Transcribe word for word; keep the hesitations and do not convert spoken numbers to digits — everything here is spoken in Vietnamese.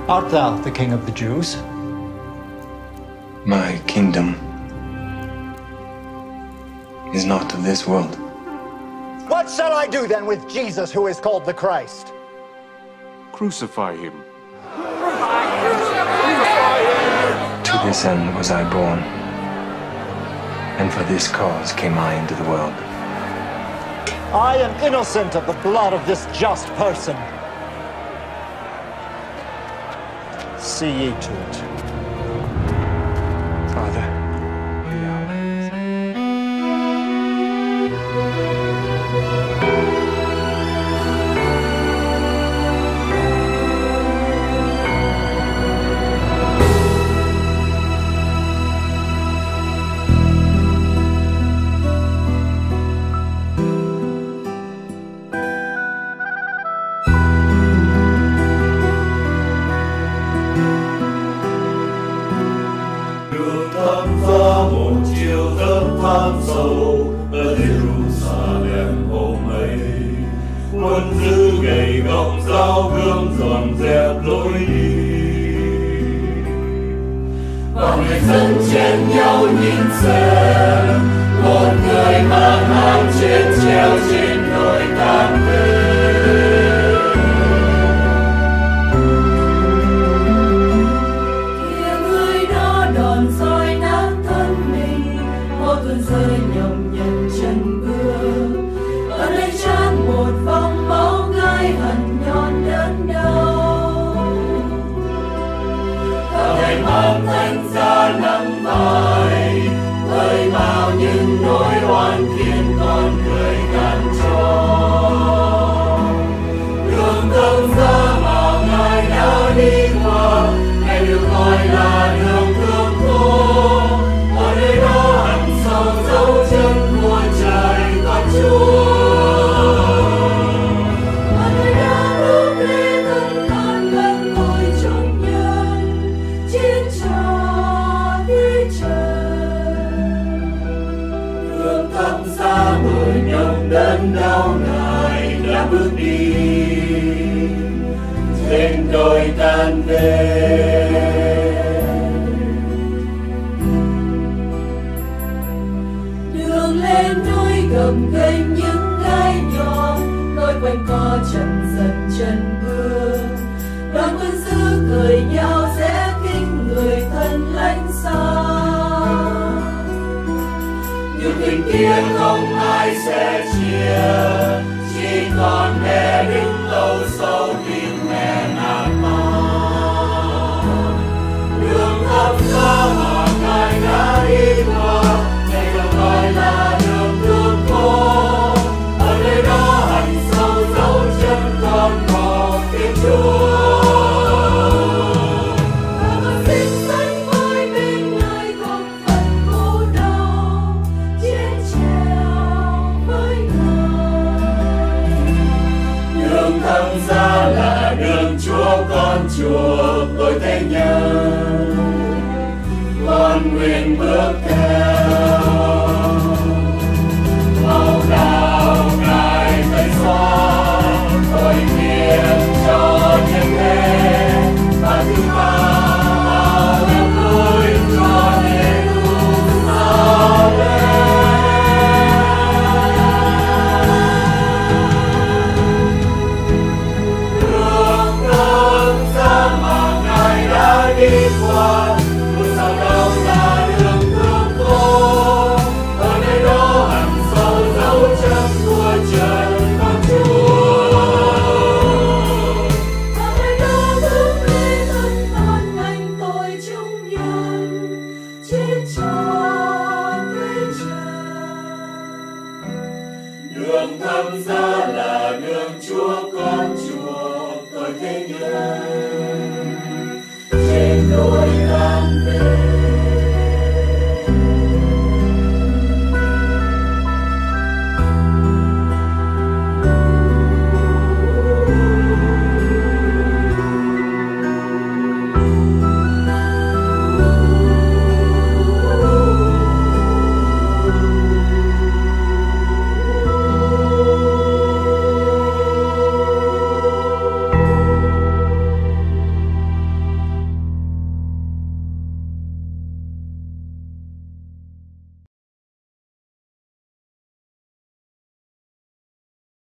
Art thou the King of the Jews? My kingdom is not of this world. What shall I do then with Jesus, who is called the Christ? Crucify him. To this end was I born, and for this cause came I into the world. I am innocent of the blood of this just person. See ye to it. Father, ở Jerusalem hôm ấy, quân dữ gầy gộc giáo gương dọn dẹp lối đi, và người dân chen nhau nhìn xem một người mang áo chết treo trên đồi than về. Kìa người đó đòn roi nát thân mình, một tuần rơi nhộng nhằn chân bước. Ở đây tràn một vòng máu gai hằn nhọn đớn đau. Và ngày mang thánh giá nắng vai, với bao những nỗi oan khiến con người gắn cho. Đường thánh giá mà Ngài đã đi qua, ngày được gọi là đường thương khô. Ở nơi đó hằn sâu dấu chân của trời con Chúa. Ở nơi đó rước lễ thân con gần ngồi trong nhân, chiến trò với trời. Đường thăm xa mười nhọc đớn đau Ngài đã bước đi trên đồi than về. Đường lên núi gầm ghềnh những gai nhọn, lối quanh co chậm dần chân bước. Đoàn quân dữ cười nhau sẽ kính người thân lánh xa. Những tình kia không ai sẽ chia, chỉ còn mẹ đứng lâu sâu tim mẹ nát tan. Đường thăm xa mà Ngài đã đi qua, này được gọi là đường thương khô. Ở nơi đó hằn sâu dấu chân con vào tiếng Chúa. Và con xin sánh vai bên Ngài không phần khổ đau, chiến trèo với Ngài. Đường thăm xa là đường Chúa con chuộc tôi thế nhân, con nguyện bước theo. Màu đào Ngài tẩy xóa, tôi nguyện cho những thế và thứ ba em vui cho đi qua, núi sao đâu là đường thương khô. Ở nơi đó hằn sâu dấu chân của chân con Chúa. Ở nơi đó rước lễ thân con gánh tội chúng nhân, chết trọn với trời. Đường thăm giá là đường Chúa con chuộc tôi thế nhân. Trên đồi cao